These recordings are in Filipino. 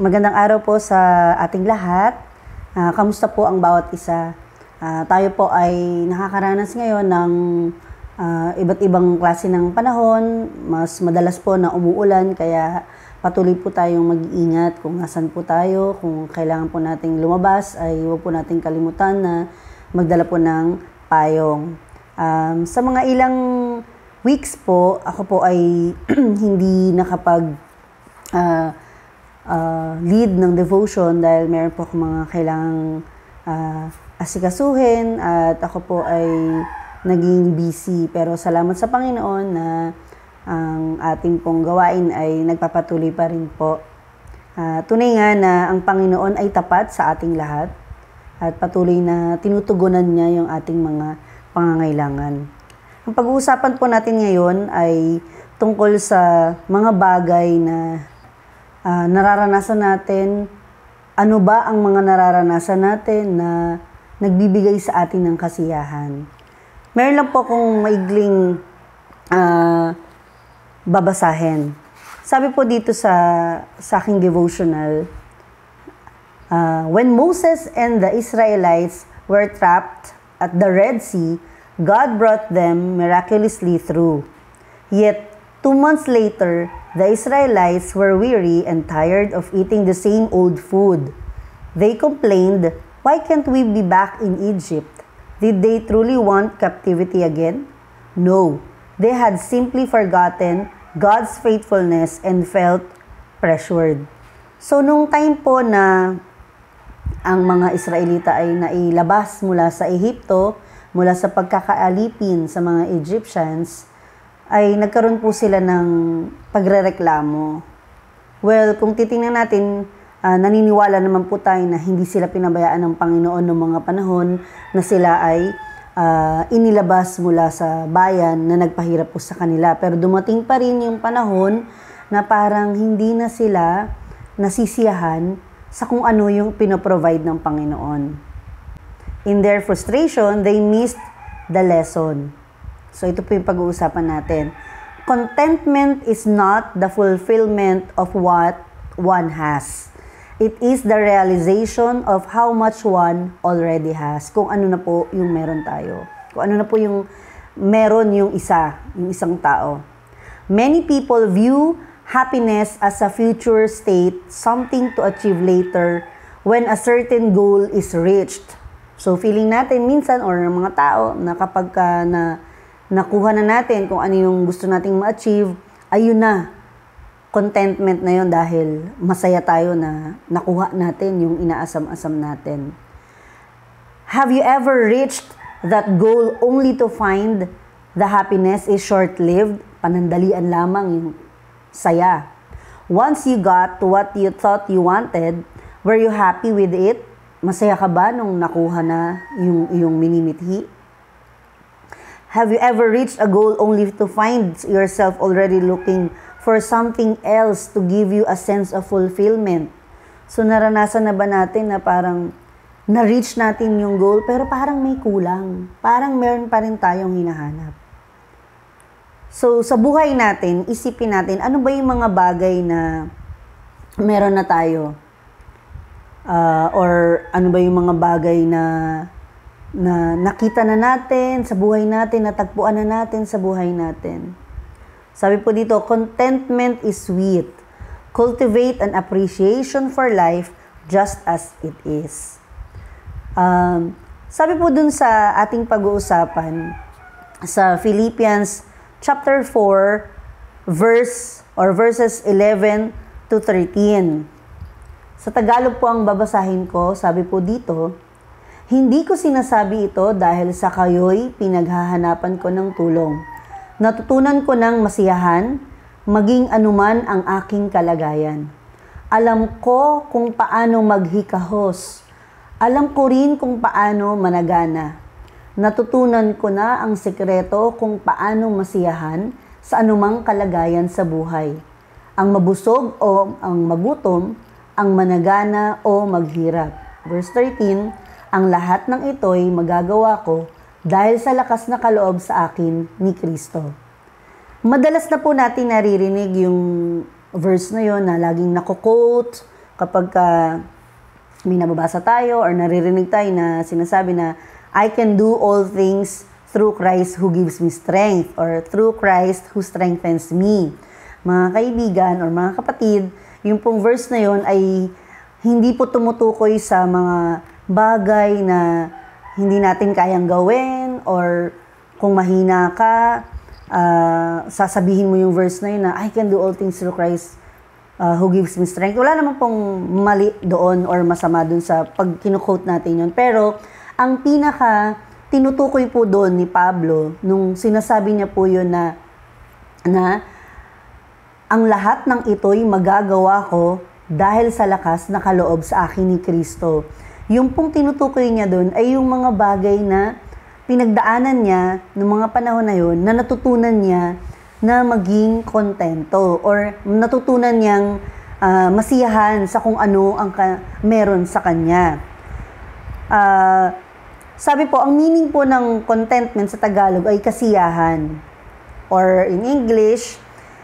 Magandang araw po sa ating lahat. Kamusta po ang bawat isa? Tayo po ay nakakaranas ngayon ng iba't ibang klase ng panahon. Mas madalas po na umuulan, kaya patuloy po tayong mag-iingat kung nasan po tayo. Kung kailangan po nating lumabas, ay huwag po nating kalimutan na magdala po ng payong. Sa mga ilang weeks po, ako po ay hindi nakapag lead ng devotion dahil meron po akong mga kailangang asikasuhin at ako po ay naging busy. Pero salamat sa Panginoon na ang ating pong gawain ay nagpapatuloy pa rin po. Tunay nga na ang Panginoon ay tapat sa ating lahat at patuloy na tinutugunan niya yung ating mga pangangailangan. Ang pag-uusapan po natin ngayon ay tungkol sa mga bagay na nararanasan natin. Ano ba ang mga nararanasan natin na nagbibigay sa atin ng kasiyahan? Meron lang po akong maigling babasahin. Sabi po dito sa aking devotional, when Moses and the Israelites were trapped at the Red Sea, God brought them miraculously through. Yet 2 months later, the Israelites were weary and tired of eating the same old food. They complained, "Why can't we be back in Egypt?" Did they truly want captivity again? No. They had simply forgotten God's faithfulness and felt pressured. So, nung time po na ang mga Israelita ay nailabas mula sa Ehipto, mula sa pagkakaalipin sa mga Egyptians, ay nagkaroon po sila ng pagrereklamo. Well, kung titingnan natin, naniniwala naman po tayo na hindi sila pinabayaan ng Panginoon noong mga panahon na sila ay inilabas mula sa bayan na nagpahirap po sa kanila. Pero dumating pa rin yung panahon na parang hindi na sila nasisiyahan sa kung ano yung pinoprovide ng Panginoon. In their frustration, they missed the lesson. So, ito po yung pag-uusapan natin. Contentment is not the fulfillment of what one has. It is the realization of how much one already has. Kung ano na po yung meron tayo. Kung ano na po yung meron yung isang tao. Many people view happiness as a future state, something to achieve later when a certain goal is reached. So, feeling natin minsan, or ng mga tao, na kapag nakuha na natin kung ano yung gusto nating ma-achieve, ayun na, contentment na yun dahil masaya tayo na nakuha natin yung inaasam-asam natin. Have you ever reached that goal only to find the happiness is short-lived? Panandalian lamang yung saya. Once you got to what you thought you wanted, were you happy with it? Masaya ka ba nung nakuha na yung minimithi? Have you ever reached a goal only to find yourself already looking for something else to give you a sense of fulfillment? So, naranasan na ba natin na parang na-reach natin yung goal, pero parang may kulang. Parang meron pa rin tayong hinahanap. So, sa buhay natin, isipin natin, ano ba yung mga bagay na meron na tayo? Or ano ba yung mga bagay na nakita na natin sa buhay natin, natagpuan na natin sa buhay natin. Sabi po dito, contentment is sweet. Cultivate an appreciation for life just as it is. Sabi po dun sa ating pag-uusapan, sa Philippians chapter 4, verses 11 to 13. Sa Tagalog po ang babasahin ko, sabi po dito, hindi ko sinasabi ito dahil sa kayo'y pinaghahanapan ko ng tulong. Natutunan ko ng masiyahan, maging anuman ang aking kalagayan. Alam ko kung paano maghikahos. Alam ko rin kung paano managana. Natutunan ko na ang sekreto kung paano masiyahan sa anumang kalagayan sa buhay. Ang mabusog o ang magutom, ang managana o maghirap. Verse 13, ang lahat ng ito'y magagawa ko dahil sa lakas na kaloob sa akin ni Kristo. Madalas na po natin naririnig yung verse na yon na laging nako-quote kapag may nababasa tayo or naririnig tayo na sinasabi na, I can do all things through Christ who gives me strength, or through Christ who strengthens me. Mga kaibigan or mga kapatid, yung pong verse na yon ay hindi po tumutukoy sa mga bagay na hindi natin kayang gawin, or kung mahina ka, sasabihin mo yung verse na yun na, I can do all things through Christ who gives me strength. Wala naman pong mali doon or masama doon sa pag kinukote natin yun. Pero, ang pinaka tinutukoy po doon ni Pablo, nung sinasabi niya po yun na ang lahat ng ito'y magagawa ko dahil sa lakas na kaloob sa akin ni Kristo. Yung pong tinutukoy niya doon ay yung mga bagay na pinagdaanan niya ng mga panahon na yun, na natutunan niya na maging kontento, or natutunan niyang masiyahan sa kung ano ang meron sa kanya. Sabi po, ang meaning po ng contentment sa Tagalog ay kasiyahan. Or in English,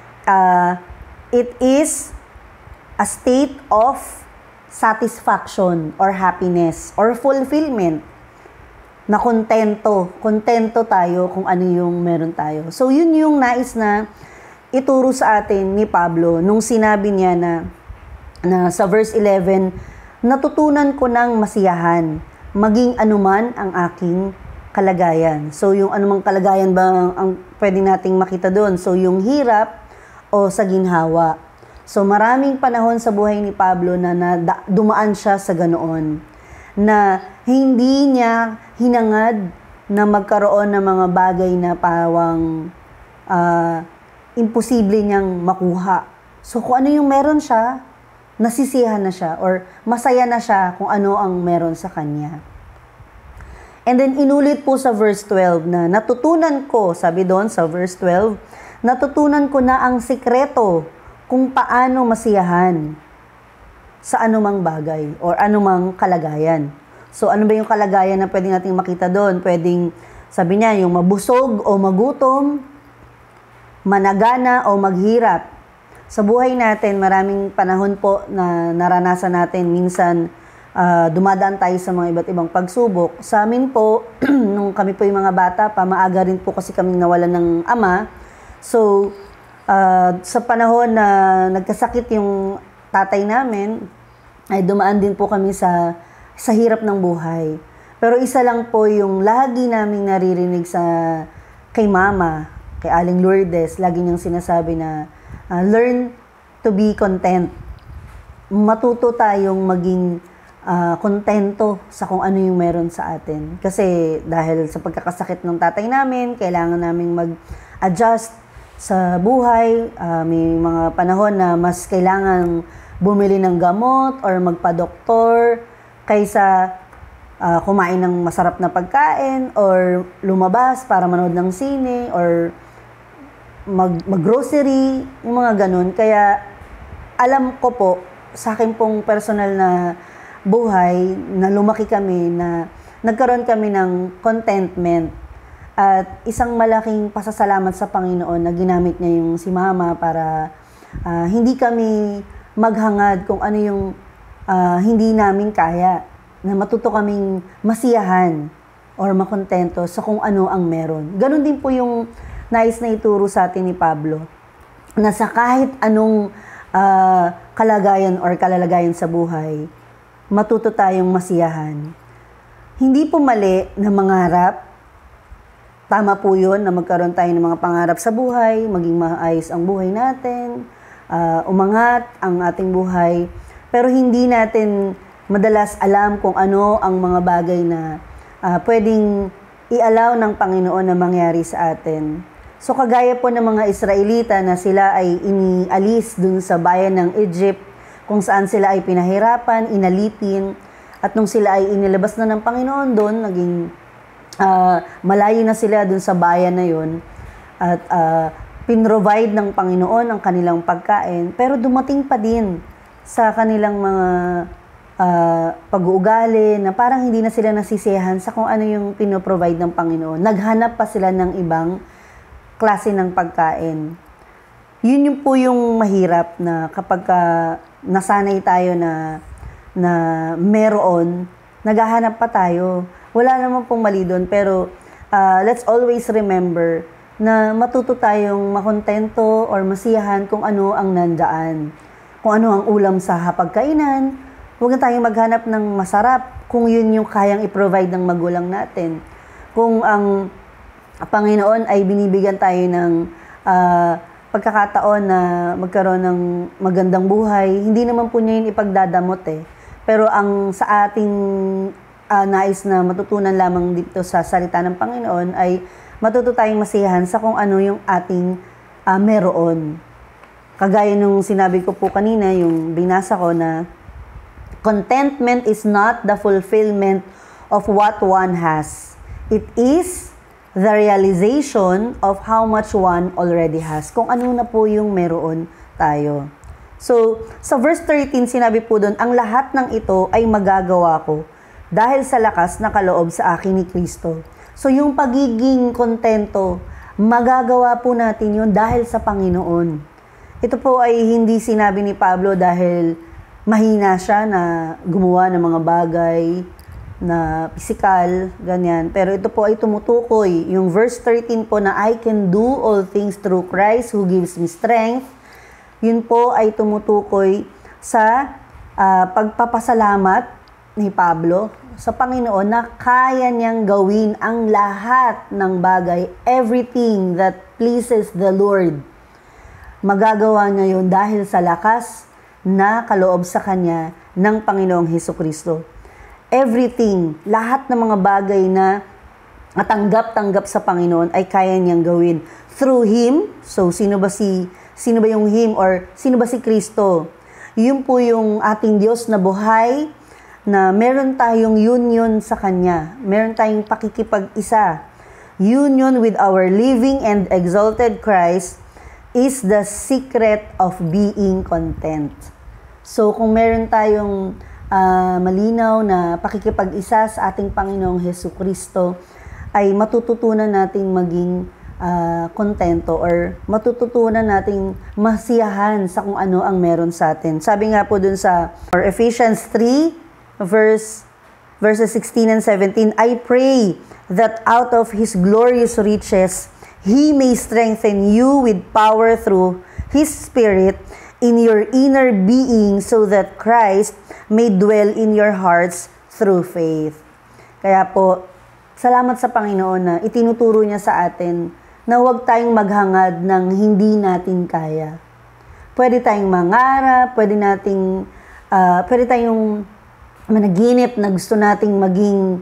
it is a state of satisfaction or happiness or fulfillment, na kontento tayo kung ano yung meron tayo. So, yun yung nais na ituro sa atin ni Pablo nung sinabi niya na sa verse 11, natutunan ko ng masiyahan, maging anuman ang aking kalagayan. So, yung anumang kalagayan ba ang pwede nating makita doon? So, yung hirap o sa ginhawa. So, maraming panahon sa buhay ni Pablo na dumaan siya sa ganoon, na hindi niya hinangad na magkaroon ng mga bagay na pawang imposible niyang makuha. So, kung ano yung meron siya, nasisiyahan na siya or masaya na siya kung ano ang meron sa kanya. And then, inulit po sa verse 12 na natutunan ko, sabi doon sa verse 12, natutunan ko na ang sikreto kung paano masiyahan sa anumang bagay or anumang kalagayan. So, ano ba yung kalagayan na pwedeng nating makita doon? Pwedeng, sabi niya, yung mabusog o magutom, managana o maghirap. Sa buhay natin, maraming panahon po na naranasan natin. Minsan, dumadaan tayo sa mga iba't ibang pagsubok. Sa amin po, nung kami po yung mga bata pa, maaga rin po kasi kami nawalan ng ama. So, sa panahon na nagkasakit yung tatay namin, ay dumaan din po kami sa hirap ng buhay. Pero isa lang po yung lagi naming naririnig kay Mama, kay Aling Lourdes, lagi niyang sinasabi na, learn to be content. Matuto tayong maging kontento sa kung ano yung meron sa atin. Kasi dahil sa pagkakasakit ng tatay namin, kailangan naming mag-adjust sa buhay. May mga panahon na mas kailangan bumili ng gamot or magpa-doktor kaysa kumain ng masarap na pagkain or lumabas para manood ng sine or mag-grocery, yung mga ganun. Kaya alam ko po, sa akin pong personal na buhay, na lumaki kami, na nagkaroon kami ng contentment at isang malaking pasasalamat sa Panginoon na ginamit niya yung si Mama para hindi kami maghangad kung ano yung hindi namin kaya, na matuto kaming masiyahan or makontento sa kung ano ang meron. Ganon din po yung nais na ituro sa atin ni Pablo, na sa kahit anong kalagayan or kalalagayan sa buhay, matuto tayong masiyahan. Hindi po mali na mangarap. Tama po yun na magkaroon tayo ng mga pangarap sa buhay, maging maayos ang buhay natin, umangat ang ating buhay. Pero hindi natin madalas alam kung ano ang mga bagay na pwedeng i-allow ng Panginoon na mangyari sa atin. So kagaya po ng mga Israelita na sila ay inialis dun sa bayan ng Egypt, kung saan sila ay pinahirapan, inalipin, at nung sila ay inilabas na ng Panginoon doon, naging malayo na sila dun sa bayan na yun, at pinrovide ng Panginoon ang kanilang pagkain, pero dumating pa din sa kanilang mga pag-uugali na parang hindi na sila nasisiyahan sa kung ano yung pinoprovide ng Panginoon. Naghanap pa sila ng ibang klase ng pagkain. Yun yung po yung mahirap, na kapag nasanay tayo na meron, naghahanap pa tayo. Wala naman pong mali doon, pero let's always remember na matuto tayong makontento or masiyahan kung ano ang nandaan. Kung ano ang ulam sa hapagkainan, huwag na tayong maghanap ng masarap kung yun yung kayang i-provide ng magulang natin. Kung ang Panginoon ay binibigyan tayo ng pagkakataon na magkaroon ng magandang buhay, hindi naman po niya yun ipagdadamot eh. Pero ang sa ating nais na matutunan lamang dito sa salita ng Panginoon ay matuto tayong masiyahan sa kung ano yung ating meron. Kagaya nung sinabi ko po kanina, yung binasa ko na contentment is not the fulfillment of what one has. It is the realization of how much one already has. Kung ano na po yung meron tayo. So, sa verse 13, sinabi po doon, ang lahat ng ito ay magagawa ko dahil sa lakas na kaloob sa akin ni Kristo. So, yung pagiging kontento, magagawa po natin yun dahil sa Panginoon. Ito po ay hindi sinabi ni Pablo dahil mahina siya na gumawa ng mga bagay na physical, ganyan. Pero ito po ay tumutukoy. Yung verse 13 po na I can do all things through Christ who gives me strength. Yun po ay tumutukoy sa pagpapasalamat ni Pablo sa Panginoon na kaya niyang gawin ang lahat ng bagay, everything that pleases the Lord. Magagawa niya yun dahil sa lakas na kaloob sa kanya ng Panginoong Hesukristo. Everything, lahat ng mga bagay na tanggap-tanggap sa Panginoon ay kaya niyang gawin through Him. So, sino ba yung Him or sino ba si Kristo? Yun po yung ating Diyos na buhay, na meron tayong union sa Kanya. Meron tayong pakikipag-isa. Union with our living and exalted Christ is the secret of being content. So, kung meron tayong malinaw na pakikipag-isa sa ating Panginoong Hesukristo, ay matututunan nating maging kontento or matututunan nating masiyahan sa kung ano ang meron sa atin. Sabi nga po dun sa Ephesians 3, verses 16 and 17, I pray that out of His glorious riches, He may strengthen you with power through His Spirit in your inner being so that Christ may dwell in your hearts through faith. Kaya po, salamat sa Panginoon na itinuturo niya sa atin na huwag tayong maghangad ng hindi natin kaya. Pwede tayong mangarap, pwede tayong managinip na gusto nating maging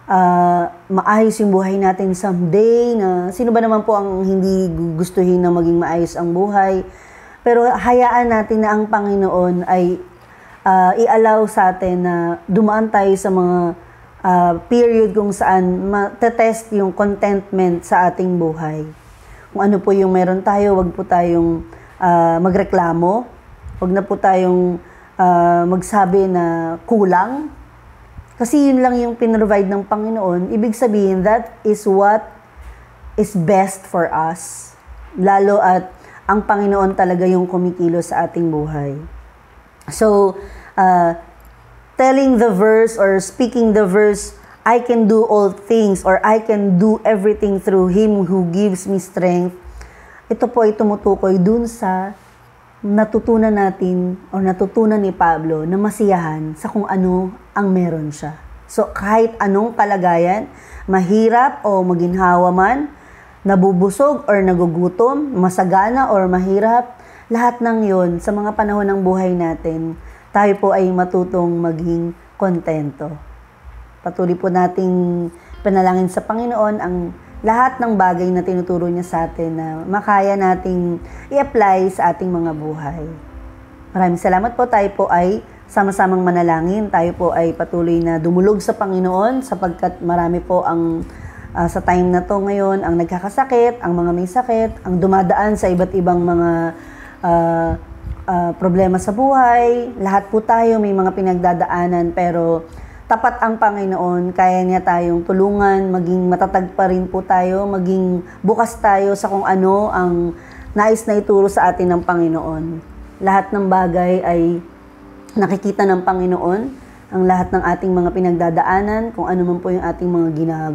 maayos yung buhay natin someday, na sino ba naman po ang hindi gustuhin na maging maayos ang buhay. Pero hayaan natin na ang Panginoon ay i-allow sa atin na dumaan tayo sa mga period kung saan matetest yung contentment sa ating buhay. Kung ano po yung meron tayo, wag po tayong magreklamo, wag na po tayong magsabi na kulang. Kasi yun lang yung pinrovide ng Panginoon. Ibig sabihin, that is what is best for us. Lalo at ang Panginoon talaga yung kumikilos sa ating buhay. So, telling the verse or speaking the verse, I can do all things or I can do everything through Him who gives me strength. Ito po ay tumutukoy dun sa natutunan natin o natutunan ni Pablo na masiyahan sa kung ano ang meron siya. So, kahit anong kalagayan, mahirap o maginhawa man, nabubusog or nagugutom, masagana or mahirap, lahat ng yon sa mga panahon ng buhay natin, tayo po ay matutong maging kontento. Patuloy po nating panalangin sa Panginoon ang lahat ng bagay na tinuturo niya sa atin na makaya nating i-apply sa ating mga buhay. Maraming salamat po. Tayo po ay sama-samang manalangin. Tayo po ay patuloy na dumulog sa Panginoon sapagkat marami po ang sa time na to ngayon, ang nagkakasakit, ang mga may sakit, ang dumadaan sa iba't ibang mga problema sa buhay. Lahat po tayo may mga pinagdadaanan, pero tapat ang Panginoon, kaya niya tayong tulungan, maging matatag pa rin po tayo, maging bukas tayo sa kung ano ang nais na ituro sa atin ng Panginoon. Lahat ng bagay ay nakikita ng Panginoon ang lahat ng ating mga pinagdadaanan, kung ano man po yung ating mga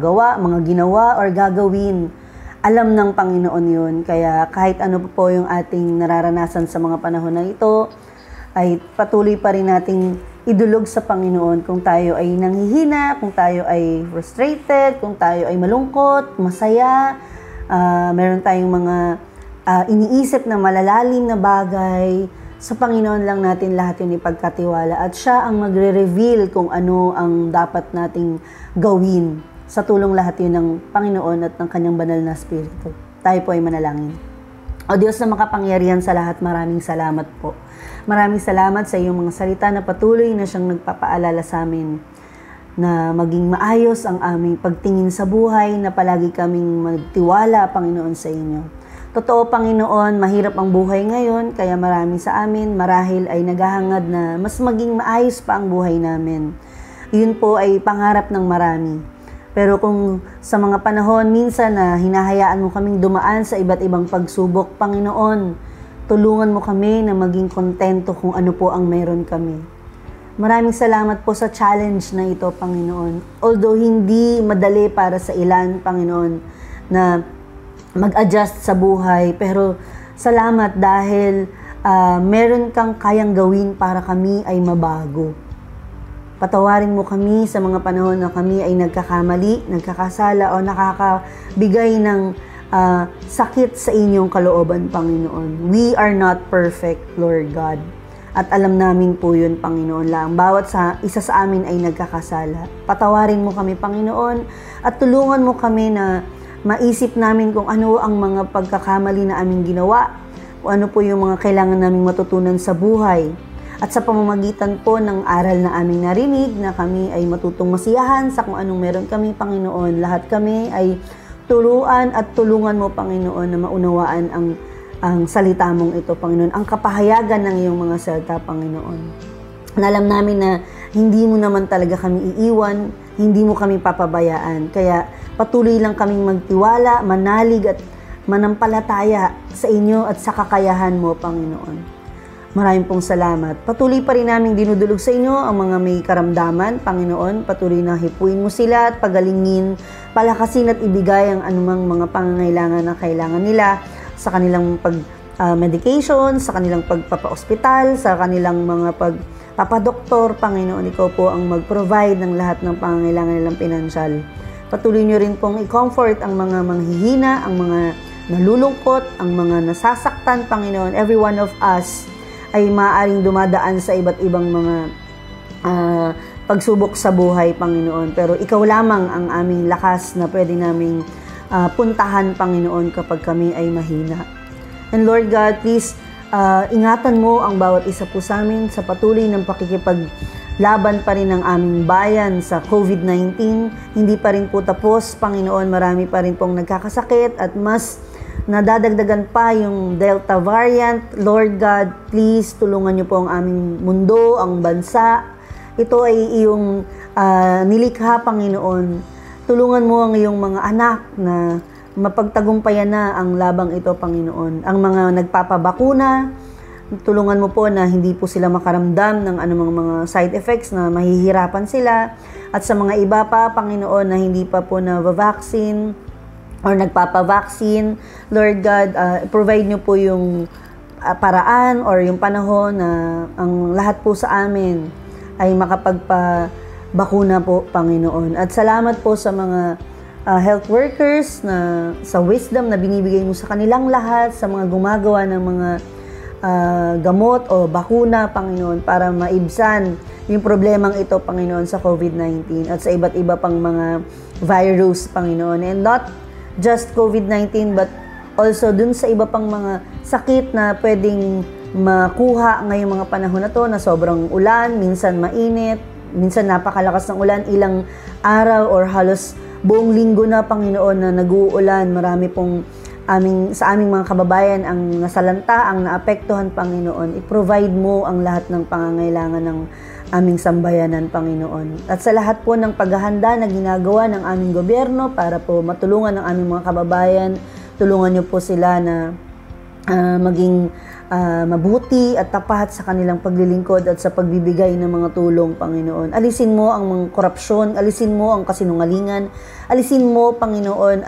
ginawa or gagawin. Alam ng Panginoon yun. Kaya kahit ano po yung ating nararanasan sa mga panahon na ito, ay patuloy pa rin nating idulog sa Panginoon kung tayo ay nanghihina, kung tayo ay frustrated, kung tayo ay malungkot, masaya, meron tayong mga iniisip na malalalim na bagay. Sa Panginoon lang natin lahat yun ipagkatiwala at siya ang magre-reveal kung ano ang dapat nating gawin. Sa tulong lahat yun ng Panginoon at ng kanyang banal na Espiritu. Tayo po ay manalangin. O Diyos na makapangyarihan sa lahat, maraming salamat po. Maraming salamat sa iyong mga salita na patuloy na siyang nagpapaalala sa amin na maging maayos ang aming pagtingin sa buhay, na palagi kaming magtiwala, Panginoon, sa inyo. Totoo, Panginoon, mahirap ang buhay ngayon, kaya marami sa amin marahil ay naghahangad na mas maging maayos pa ang buhay namin. Yun po ay pangarap ng marami. Pero kung sa mga panahon minsan na hinahayaan mo kaming dumaan sa iba't ibang pagsubok, Panginoon, tulungan mo kami na maging kontento kung ano po ang meron kami. Maraming salamat po sa challenge na ito, Panginoon. Although hindi madali para sa ilan, Panginoon, na mag-adjust sa buhay, pero salamat dahil meron kang kayang gawin para kami ay mabago. Patawarin mo kami sa mga panahon na kami ay nagkakamali, nagkakasala o nakakabigay ng sakit sa inyong kalooban, Panginoon. We are not perfect, Lord God. At alam namin po yun, Panginoon lang. Bawat isa sa amin ay nagkakasala. Patawarin mo kami, Panginoon, at tulungan mo kami na maisip namin kung ano ang mga pagkakamali na aming ginawa, kung ano po yung mga kailangan naming matutunan sa buhay. At sa pamamagitan po ng aral na aming narinig, na kami ay matutong masiyahan sa kung anong meron kami, Panginoon. Lahat kami ay turuan at tulungan mo, Panginoon, na maunawaan ang salita mong ito, Panginoon. Ang kapahayagan ng iyong mga salita, Panginoon. Alam namin na hindi mo naman talaga kami iiwan, hindi mo kami papabayaan. Kaya patuloy lang kaming magtiwala, manalig at manampalataya sa inyo at sa kakayahan mo, Panginoon. Maraming pong salamat. Patuloy pa rin namin dinudulog sa inyo ang mga may karamdaman, Panginoon. Patuloy na hipuin mo sila at pagalingin, palakasin at ibigay ang anumang mga pangangailangan na kailangan nila sa kanilang medication, sa kanilang pagpapa-ospital, sa kanilang mga pagpapadoktor. Panginoon, ikaw po ang mag-provide ng lahat ng pangangailangan nilang pinansyal. Patuloy nyo rin pong i-comfort ang mga manghihina, ang mga nalulungkot, ang mga nasasaktan, Panginoon. Every one of us ay maaaring dumadaan sa iba't ibang mga pagsubok sa buhay, Panginoon. Pero ikaw lamang ang aming lakas na pwede naming puntahan, Panginoon, kapag kami ay mahina. And Lord God, please ingatan mo ang bawat isa po sa amin sa patuloy ng pakikipaglaban pa rin ng aming bayan sa COVID-19. Hindi pa rin po tapos, Panginoon. Marami pa rin pong nagkakasakit at mas nadadagdagan pa yung Delta variant. Lord God, please tulungan niyo po ang aming mundo, ang bansa. Ito ay iyong nilikha, Panginoon. Tulungan mo ang iyong mga anak na mapagtagumpayan na ang labang ito, Panginoon. Ang mga nagpapabakuna, tulungan mo po na hindi po sila makaramdam ng anumang mga side effects na mahihirapan sila. At sa mga iba pa, Panginoon, na hindi pa po na-vaccine or nagpapavaksin, Lord God, provide nyo po yung paraan or yung panahon na ang lahat po sa amin ay makapagpabakuna po, Panginoon. At salamat po sa mga health workers na sa wisdom na binibigay mo sa kanilang lahat, sa mga gumagawa ng mga gamot o bakuna, Panginoon, para maibsan yung problemang ito, Panginoon, sa COVID-19 at sa iba't iba pang mga virus, Panginoon. And not just COVID-19 but also dun sa iba pang mga sakit na pwedeng makuha ngayong mga panahon na to, na sobrang ulan, minsan mainit, minsan napakalakas ng ulan, ilang araw or halos buong linggo na, Panginoon, na nag-uulan. Marami pong sa aming mga kababayan ang nasalanta, ang naapektuhan, Panginoon. I-provide mo ang lahat ng pangangailangan ng aming sambayanan, Panginoon. At sa lahat po ng paghahanda na ginagawa ng aming gobyerno para po matulungan ang aming mga kababayan, tulungan niyo po sila na maging mabuti at tapat sa kanilang paglilingkod at sa pagbibigay ng mga tulong, Panginoon. Alisin mo ang mga korupsyon, alisin mo ang kasinungalingan, alisin mo, Panginoon,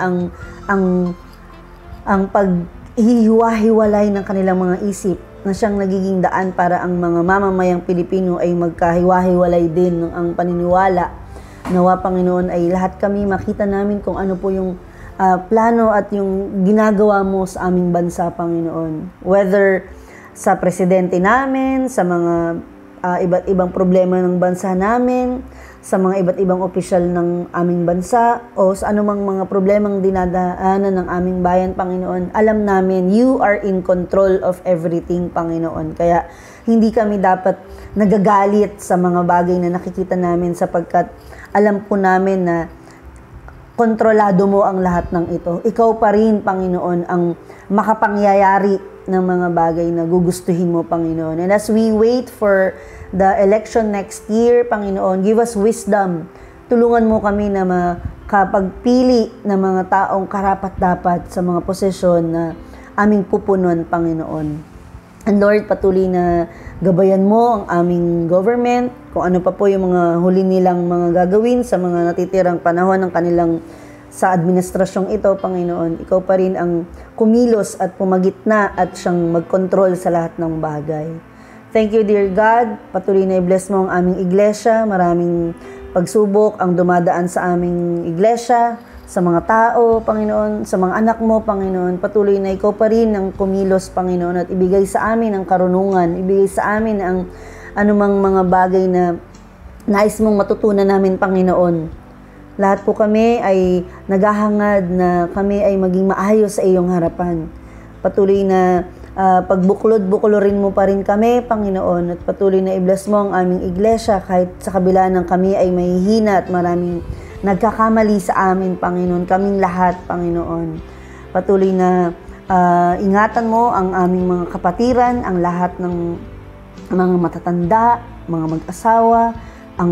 ang paghihiwa-hiwalay ng kanilang mga isip na siyang nagiging daan para ang mga mamamayang Pilipino ay magkahiwa-hiwalay din ng ang paniniwala. Nawa, Panginoon, ay lahat kami makita namin kung ano po yung plano at yung ginagawa mo sa aming bansa, Panginoon. Whether sa presidente namin, sa mga iba't ibang problema ng bansa namin, sa mga iba't ibang opisyal ng aming bansa, o sa anumang mga problemang dinadaanan ng aming bayan, Panginoon, alam namin, you are in control of everything, Panginoon. Kaya hindi kami dapat nagagalit sa mga bagay na nakikita namin sapagkat alam po namin na kontrolado mo ang lahat ng ito. Ikaw pa rin, Panginoon, ang makapangyayari ng mga bagay na gugustuhin mo, Panginoon. And as we wait for the election next year, Panginoon, give us wisdom. Tulungan mo kami na makapagpili ng mga taong karapat-dapat sa mga posisyon na aming pupunon, Panginoon. And Lord, patuloy na gabayan mo ang aming government, kung ano pa po yung mga huli nilang mga gagawin sa mga natitirang panahon ng kanilang sa administrasyong ito, Panginoon. Ikaw pa rin ang kumilos at pumagitna at siyang magkontrol sa lahat ng bagay. Thank you, dear God. Patuloy na i-bless mo ang aming iglesia. Maraming pagsubok ang dumadaan sa aming iglesia, sa mga tao, Panginoon, sa mga anak mo, Panginoon. Patuloy na ikaw pa rin ang kumilos, Panginoon, at ibigay sa amin ang karunungan, ibigay sa amin ang anumang mga bagay na nais mong matutunan namin, Panginoon. Lahat po kami ay naghahangad na kami ay maging maayos sa iyong harapan. Patuloy na pagbuklod-buklorin mo pa rin kami, Panginoon, at patuloy na i-bless mo ang aming iglesia kahit sa kabila ng kami ay mahihina at maraming nagkakamali sa amin, Panginoon, kaming lahat, Panginoon. Patuloy na ingatan mo ang aming mga kapatiran, ang lahat ng mga matatanda, mga mag-asawa, ang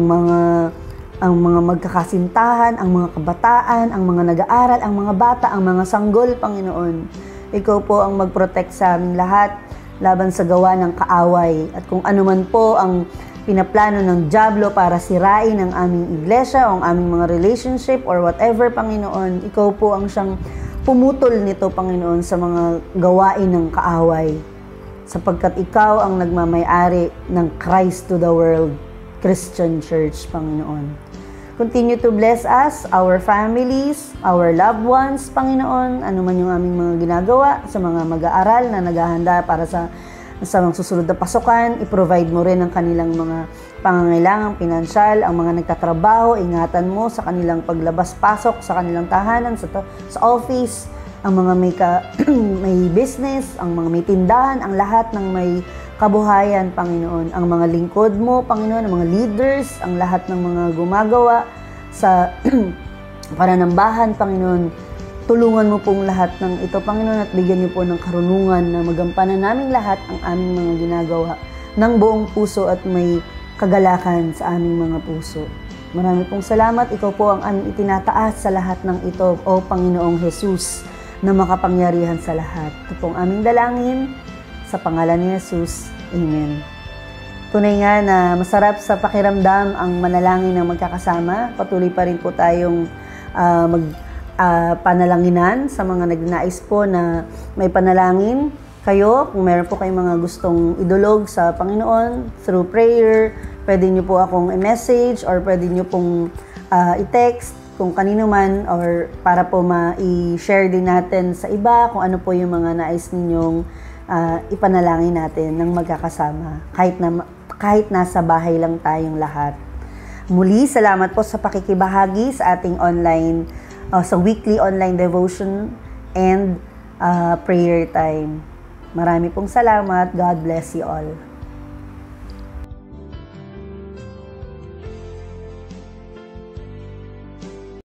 mga magkakasintahan, ang mga kabataan, ang mga nag-aaral, ang mga bata, ang mga sanggol, Panginoon. Ikaw po ang mag-protect sa aming lahat laban sa gawa ng kaaway. At kung ano man po ang pinaplano ng diablo para sirain ang aming iglesia o ang aming mga relationship or whatever, Panginoon, ikaw po ang siyang pumutol nito, Panginoon, sa mga gawain ng kaaway. Sapagkat ikaw ang nagmamay-ari ng Christ to the World Christian Church, Panginoon. Continue to bless us, our families, our loved ones, Panginoon, ano man yung aming mga ginagawa sa mga mag-aaral na naghahanda para sa mga susunod na pasukan, i-provide mo rin ang kanilang mga pangangailangang pinansyal, ang mga nagtatrabaho, ingatan mo sa kanilang paglabas-pasok, sa kanilang tahanan, sa office, ang mga may business, ang mga may tindahan, ang lahat ng may kabuhayan, Panginoon. Ang mga lingkod mo, Panginoon, ang mga leaders, ang lahat ng mga gumagawa sa pananambahan, Panginoon. Tulungan mo pong lahat ng ito, Panginoon, at bigyan niyo po ng karunungan na magampanan namin lahat ang aming mga ginagawa ng buong puso at may kagalakan sa aming mga puso. Marami pong salamat. Ikaw po ang aming itinataas sa lahat ng ito, O Panginoong Jesus, na makapangyarihan sa lahat. Ito pong aming dalangin sa pangalan ni Jesus. Amen. Tunay nga na masarap sa pakiramdam ang manalangin ng magkakasama. Patuloy pa rin po tayong panalanginan sa mga nagnais po na may panalangin kayo. Kung meron po kayong mga gustong idulog sa Panginoon through prayer, pwede nyo po akong i-message or pwede nyo pong i-text kung kanino man or para po ma-i-share din natin sa iba kung ano po yung mga nais ninyong ipanalangin natin ng magkakasama kahit nasa bahay lang tayong lahat. Muli, salamat po sa pakikibahagi sa ating online sa weekly online devotion and prayer time. Marami pong salamat. God bless you all.